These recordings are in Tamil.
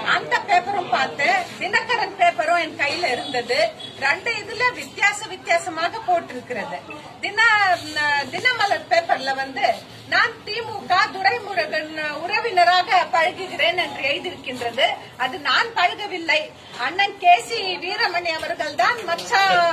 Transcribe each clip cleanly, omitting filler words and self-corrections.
அந்த பேப்பரும் பார்த்து தினகரன் பேப்பரும் என் கையில இருந்தது. ரெண்டு இதுல வித்தியாசமாக போட்டிருக்கிறது. தினமலர் பேப்பர்ல நான் திமுக துரைமுருகன் உறவினராக பழகுகிறேன் என்று எழுதியிருக்கின்றது. அது நான் பழகவில்லை. அண்ணன் கேசி வீரமணி அவர்கள் தான் மற்ற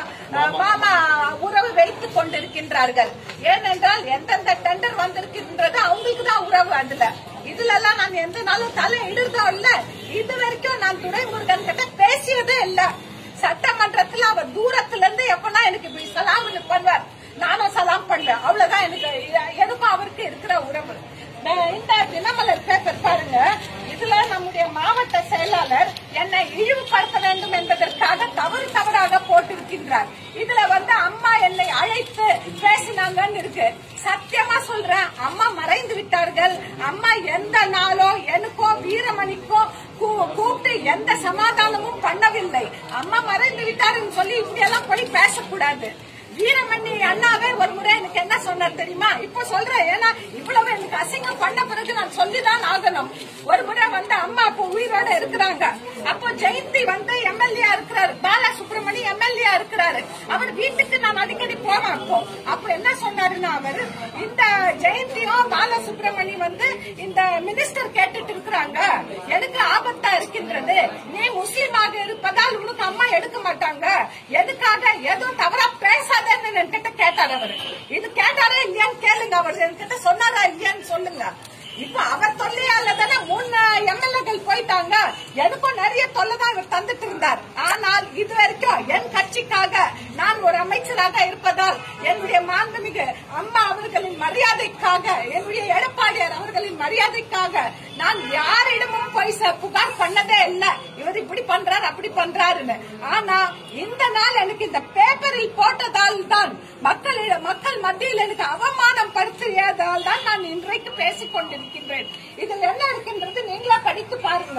மாமா உறவு வைத்துக் கொண்டிருக்கின்றார்கள். ஏனென்றால் எந்தெந்த டெண்டர் வந்திருக்கின்றது அவங்களுக்கு தான் உறவு. இதுல எல்லாம் நான் எந்த நாளும் தலை இடுறதோ இல்ல. இது வரைக்கும் நான் துரைமுருகன் கிட்ட பேசியதே இல்ல. சட்டமன்றத்துல அவர் தூரத்துல இருந்து எப்பனா எனக்கு சலாம் பண்ணுவார், நானும் சலாம் பண்ணுவேன். அவ்வளவுதான் எனக்கும் அவருக்கு இருக்கிற உறவு. இந்த தினமலர் பேப்பர் பாருங்க, இதுல நம்முடைய மாவட்ட செயலாளர் என்னை இழிவுபடுத்த வேண்டும் என்பதற்காக தவறாக போட்டிருக்கின்றார். இதுல அம்மா என்னை அழைத்து பேசினாங்கன்னு இருக்கு. சத்தியமா சொல்றேன், அம்மா மறைந்து விட்டார்கள். அம்மா எந்த நாளோ எனக்கோ வீரமணிக்கோ கூப்பிட்டு எந்த சமாதானமும் பண்ணவில்லை. அம்மா மறைந்து விட்டாருன்னு சொல்லி இப்படி எல்லாம் போய் பேசக்கூடாது. வீரமணி அண்ணாவே ஒரு முறை எனக்கு என்ன சொன்னார் தெரியுமா? இப்ப சொல்றேன், ஏன்னா இவ்வளவு எனக்கு அசிங்கம் பண்ண பிறகு நான் சொல்லிதான் ஆகணும். ஒரு முறை அம்மா அப்போ உயிரோட இருக்கிறாங்க. அப்போ ஜெயந்தி எம்எல்ஏ இருக்கிறாரு, பாலசுப்ரமணி எம்எல்ஏ இருக்கிறாரு. அவர் வீட்டுக்கு நான் அடிக்கடி போவேன். அப்போ என்ன சொன்னாருன்னா, அவர் இந்த ஜெயந்தியும் பாலசுப்ரமணி இந்த மினிஸ்டர் கேட்டுட்டு இருக்கிறாங்க, எனக்கு ஆபத்தா இருக்கின்றது, நீ முஸ்லீமாக இருப்பதால் உனக்கு அம்மா எடுக்க மாட்டாங்க, எதுக்காக எதுவும் தவறா பேசாத என்கிட்ட கேட்டார். அவரு இது கேட்டாரா இல்லையான்னு கேளுங்க. அவர் என்கிட்ட சொன்னாரா இல்லையான்னு சொல்லுங்க. இப்ப அவர் தொல்லையால தானே 3 எம்எல்ஏக்கள் போயிட்டாங்க. எனக்கும் நிறைய தொல்லை தான் இவர் தந்துட்டு இருந்தார். ஆனால் இது வரைக்கும் என் கட்சிக்காக நான் ஒரு அமைச்சராக இருப்பதால் என்னுடைய மாண்புமிகு அம்மா அவர்களின் மரியாதைக்காக, என்னுடைய எடப்பாடியார் அவர்களின் மரியாதைக்காக நான் யாரிடமும் போய் புகார் பண்ணதே இல்ல. இவர் இப்படி பண்றாரு அப்படி பண்றாருன்னு. ஆனா இந்த நாள் எனக்கு இந்த பேப்பரில் போட்டதால் தான் மக்கள் மத்தியில் எனக்கு அவமானம் படுத்தியதால் தான் நான் இன்றைக்கு பேசிக் கொண்டிருக்கின்றேன். இதில் என்ன இருக்கின்றது நீங்களா படித்து பாருங்க.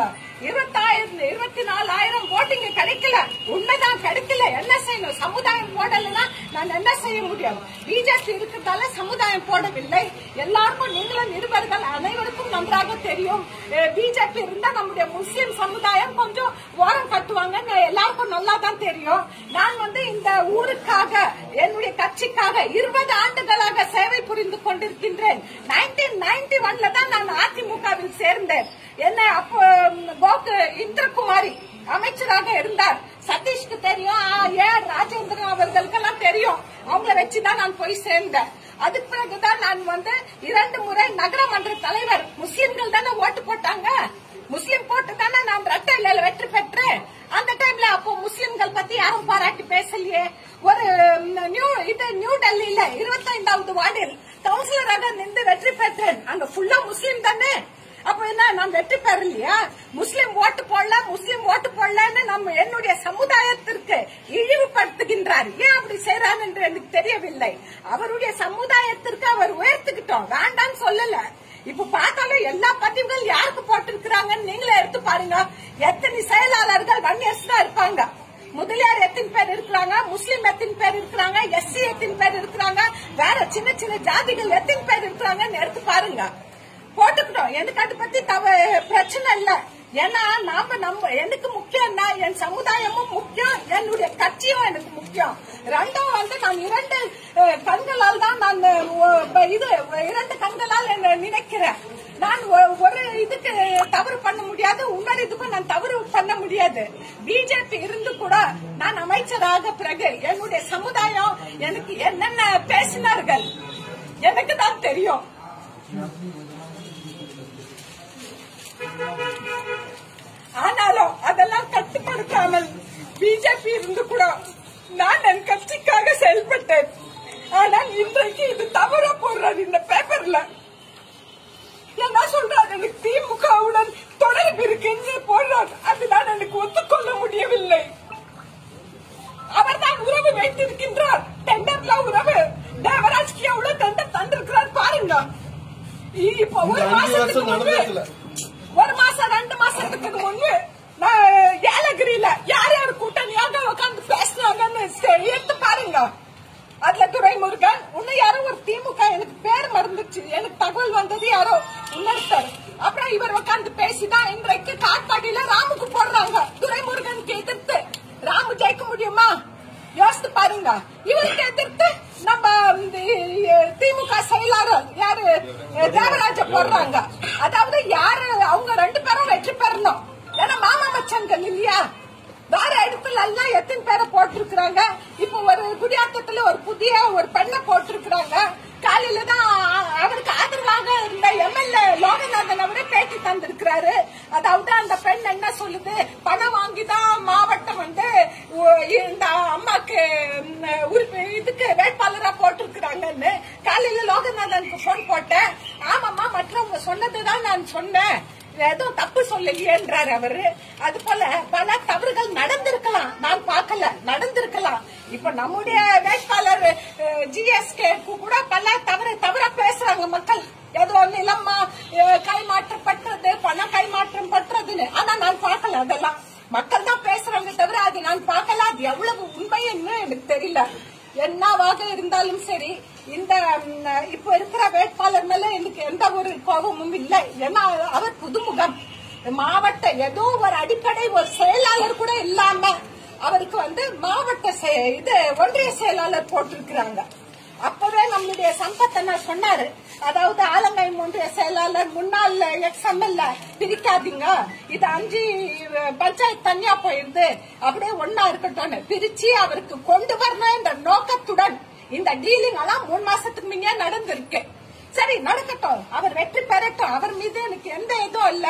24,000 ஓட்டுங்க கிடைக்கல. உண்மைதான் கிடைக்கல. என்ன செய்யணும்? சமுதாயம் போடலன்னா நான் என்ன செய்ய முடியும்? பிஜேபி இருக்கிறதால சமுதாயம் போடவில்லை. எல்லாருக்கும் நீங்களும் நிருபர்கள் அனைவருக்கும் நன்றாக தெரியும். பிஜேபி இருந்தா நம்முடைய முஸ்லிம் சமுதாயம் கொஞ்சம் ஓரம் கட்டுவாங்க, எல்லாருக்கும் நல்லா தான் தெரியும். நான் இந்த ஊருக்காக என்னுடைய கட்சிக்காக 20 ஆண்டுகளாக சேவை புரிந்து கொண்டிருக்கின்றேன். 1991 தான் நான் அதிமுகவில் சேர்ந்தேன். என்ன அப்போ இந்திரகுமாரி அமைச்சராக இருந்தார். சதீஷ்க்கு தெரியும், ராஜேந்திரன் அவர்களுக்கெல்லாம் தெரியும். அவங்கள வச்சுதான் நான் போய் சேர்ந்தேன். அதுக்கு பிறகுதான் நான் 2 முறை நகரமன்ற தலைவர். முஸ்லிம்கள் தானே ஓட்டு போட்டாங்க, முஸ்லிம் போட்டு தானே நான் ரெட்டையில வெற்றி பெற்றேன். அந்த டைம்ல அப்போ முஸ்லிம்கள் பத்தி யாரும் பாராட்டி பேசலையே. ஒரு நியூ டெல்லியில 25வது வார்டில் கவுன்சிலராக நின்று வெற்றி பெற்றேன். அங்க ஃபுல்லா முஸ்லிம் தானே. அப்ப என்ன, நான் வெற்றி பெறலையா? முஸ்லிம் ஓட்டு போடலன்னு நம்ம என்னுடைய சமுதாயத்திற்கு இழிவுபடுத்துகின்றார். ஏன் அப்படி செய்யறாரு என்று எனக்கு தெரியவில்லை. அவருடைய சமுதாயத்திற்கு அவர் உயர்த்துக்கிட்டோம், வேண்டான்னு சொல்லல. இப்ப பார்த்தாலும் எல்லா பதிவுகள் யாருக்கு போட்டிருக்கிறாங்கன்னு நீங்களே எடுத்து பாருங்க. எத்தனை செயலாளர்கள் வன்னியர்ஸ் தான் இருப்பாங்க. முதலியார் எத்தனை பேர் இருக்கிறாங்க, முஸ்லிம் எத்தனை பேர் இருக்கிறாங்க, எஸ்சி எத்தனை பேர் இருக்கிறாங்க, வேற சின்ன சின்ன ஜாதிகள் எத்தனை பேர் இருக்கிறாங்கன்னு எடுத்து பாருங்க. போட்டுக்கிட்டோம். எனக்கு அதை பத்தி பிரச்சனை இல்ல. ஏன்னா எனக்கு முக்கியம் என் சமுதாயமும் முக்கியம், என்னுடைய கட்சியும் எனக்கு முக்கியம். ரெண்டும் நான் 2 கண்களால் தான் நான் 2 கண்களால் நினைக்கிறேன். நான் ஒரு இதுக்கு தவறு பண்ண முடியாது, இன்னொரு இதுக்கும் நான் தவறு பண்ண முடியாது. பிஜேபி இருந்து கூட நான் அமைச்சராக பிறகு என்னுடைய சமுதாயம் எனக்கு என்னென்ன பேசினார்கள் எனக்கு தான் தெரியும். ஆனாலும் அதெல்லாம் கட்டுப்படுத்தாமல் பிஜேபி இருந்து கூட நான் என் கட்சிக்காக செயல்பட்டேன். ஆனால் இன்றைக்கு இது தவற போடுறாரு இந்த பேப்பர்ல. என்ன சொல்றாரு, எனக்கு திமுகவுடன் தொடர்பு இருக்கு போடுறாரு. அதுதான் எனக்கு ஒத்துக்கொள்ள முடியவில்லை. அவர் தான் உறவு வைத்திருக்கின்றார். டெண்டர்ல உறவு தேவராஜ்க்கு எவ்வளவு டெண்டர் தந்திருக்கிறார் பாருங்க. இப்ப ஒரு மாசம் 2 மாசத்துக்கு முன்பு ஏலகிரியில யார் யார் கூட்டணியாக உட்காந்து பேசினாங்கன்னு எடுத்து பாருங்க. அதுல துரைமுருகன், இன்னும் யாரோ ஒரு திமுக, எனக்கு பேர் மறந்துச்சு, எனக்கு தகவல் வந்தது யாரோ இன்னொருத்தர். அப்புறம் இவர் உட்காந்து பேசிதான் இன்றைக்கு காட்பாடியில ராமு போடுறாங்க. இவருக்கு எதிர்த்து நம்ம திமுக செயலாளர் யாரு தேவராஜ போடுறாங்க. அதாவது யாரு அவங்க 2 பேரும் வெற்றி பெறணும். ஏன்னா மாமா மச்சன்கள் இல்லையா, வேற இடத்துல எல்லாம் எத்தனை பேரை போட்டிருக்கிறாங்க. இப்ப ஒரு குடியாத்தத்துல ஒரு புதிய ஒரு பெண்ணை போட்டிருக்கிறாங்க. காலையில தான் அவருக்கு ஆதரவாக இருந்த எம்எல்ஏ லோகநாதன் அவரே பேட்டி தந்திருக்கிறாரு. அதாவது அந்த பெண் என்ன சொல்லுது, பணம் வாங்கிதான் மாவட்டம் இந்த அம்மாக்கு இதுக்கு வேட்பாளரா போட்டிருக்கிறாங்கன்னு. காலையில லோகநாதனுக்கு போன் போட்டேன். ஆமாமா, மற்றவங்க சொன்னதுதான் நான் சொன்னேன், எதுவும் தப்பு சொல்லலையேன்றாரு அவரு. அது போல பல தவறுகள் நடந்திருக்கலாம், நான் பார்க்கல, நடந்திருக்கலாம். இப்ப நம்முடைய வேட்பாளர் ஜிஎஸ்கே கூட பல தவறா பேசுறாங்க மக்கள். ஏதோ நிலம் கைமாற்றப்பட்டது, பணம் கைமாற்றம் பற்றதுன்னு. ஆனா நான் பார்க்கல, அதெல்லாம் மக்கள் தான் பேசுறாங்க தவிர அது நான் பார்க்கல. அது எவ்வளவு உண்மைன்னு எனக்கு தெரியல. என்னவாக இருந்தாலும் சரி, இந்த இப்ப இருக்கிற வேட்பாளர் மேல எனக்கு எந்த ஒரு கோபமும் இல்லை. ஏன்னா அவர் புதுமுகம், மாவட்ட ஏதோ ஒரு அடிப்படை ஒரு செயலாளர் கூட இல்லாம அவருக்கு மாவட்ட இது ஒன்றிய செயலாளர் போட்டிருக்கிறாங்க. அப்பவே நம்மளுடைய சம்பத்தனா சொன்னாரு, அதாவது ஆலங்காய் ஒன்றிய செயலாளர் முன்னாள் எக்ஸ்எம்எல்ஏ பிரிக்காதீங்க, இது 5 பஞ்சாயத்து தனியா போயிருது, அப்படியே ஒன்னா இருக்கட்டும் பிரிச்சு அவருக்கு கொண்டு வரணும் என்ற நோக்கத்துடன் இந்த டீலிங் எல்லாம் 3 மாசத்துக்கு முன்னே நடந்திருக்கு. சரி, நடக்கட்டும், அவர் வெற்றி பெறட்டும், அவர் மீது எனக்கு எந்த இதுவும் இல்ல.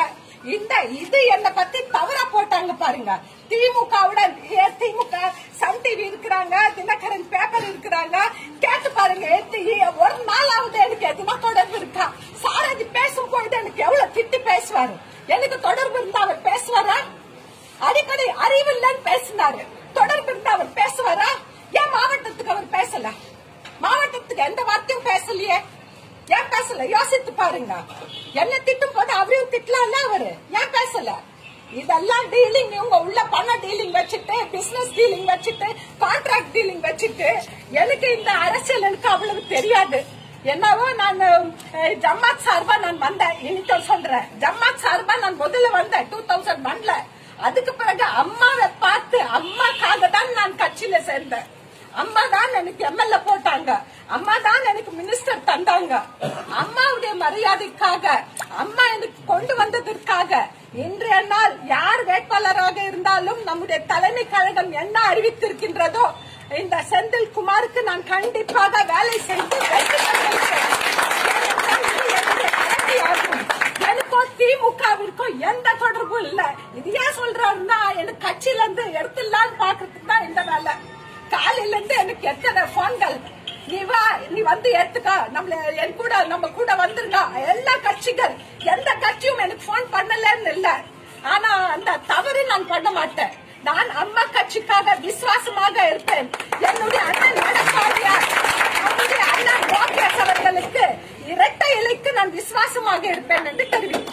இது என்னை பத்தி தவறா போட்டாங்க பாருங்க. திமுகவுடன் திமுக சன் டிவி இருக்கிறாங்க, தினகரன் பேப்பர் இருக்கிறாங்க, கேட்டு பாருங்க. ஒரு நாளாவது எனக்கு எதுனா தொடர்பு இருக்கா? சாரதி பேசும்போது எனக்கு எவ்வளவு திட்டி பேசுவாரு. எனக்கு தொடர்பு இருந்தா அவர் பேசுவாரா? அடிக்கடி அறிவு இல்லைன்னு பேசினாரு. தொடர்பு இருந்தா அவர் பேசுவாரா? ஏன் மாவட்டத்துக்கு அவர் பேசல? மாவட்டத்துக்கு எந்த வார்த்தையும் பேசலையே, ஏன் பேசல? யோசித்து பாருங்க. என்ன திட்டும் போது அவரையும் திட்டலாம்ல அவரு, ஏன் பேசல? இதெல்லாம் டீலிங், இவங்க உள்ள பண டீலிங் வச்சுட்டு, பிசினஸ் டீலிங் வச்சுட்டு, கான்ட்ராக்ட் டீலிங் வச்சுட்டு. எனக்கு இந்த அரசியல் எனக்கு அவ்வளவு தெரியாது. என்னவோ நான் ஜமாத் சார்பா நான் வந்தேன். இன்னைக்கு சொல்றேன், ஜமாத் சார்பா நான் முதல்ல வந்தேன் 2001ல. அதுக்கு பிறகு அம்மாவை பார்த்து, அம்மாக்காக தான் நான் கட்சியில சேர்ந்தேன். அம்மா தான் எனக்கு எம்எல்ஏ போட்டாங்க, அம்மா தான் எனக்கு மினிஸ்டர் தந்தாங்க. அம்மாவுடைய மரியாதைக்காக, அம்மா எனக்கு கொண்டு வந்ததற்காக இன்றைய நாள் யார் வேட்பாளராக இருந்தாலும் நம்முடைய தலைமை கழகம் என்ன அறிவித்திருக்கின்றதோ இந்த செந்தில் குமாருக்கு நான் கண்டிப்பாக வேலை செய்து எனக்கும் திமுகவிற்கும் எந்த தொடர்பும் இல்ல. இது ஏன் சொல்றாருன்னா, எனக்கு கட்சியில இருந்து எடுத்துலான்னு பாக்குறதுக்கு தான் இந்த வேலை. காலையில இருந்து எனக்கு எத்தனை போன்கள், நீ வா, நீ எடுத்துக்கா, நம்ம கூட வந்துருங்க. எல்லா கட்சிகள், எந்த கட்சியும் எனக்கு போன் பண்ணலன்னு இல்ல. ஆனா அந்த தவறு நான் பண்ண மாட்டேன். நான் அம்மா கட்சிக்காக விசுவாசமாக இருப்பேன். என்னுடைய அண்ணன் எடப்பாடியார், நம்முடைய அண்ணன் ஓபிஎஸ் அவர்களுக்கு இரட்டை இலைக்கு நான் விசுவாசமாக இருப்பேன் என்று தெரிவித்தேன்.